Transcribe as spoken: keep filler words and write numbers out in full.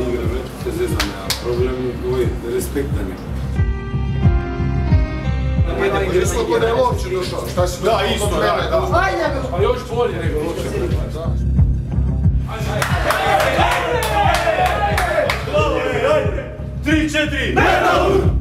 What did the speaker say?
igram, eto te zezam, ja problem je respekt da nema. Isto kod je Lovče došao, šta si da, isto, da, da. Pa još bolje nego Lovče. Tri, četiri!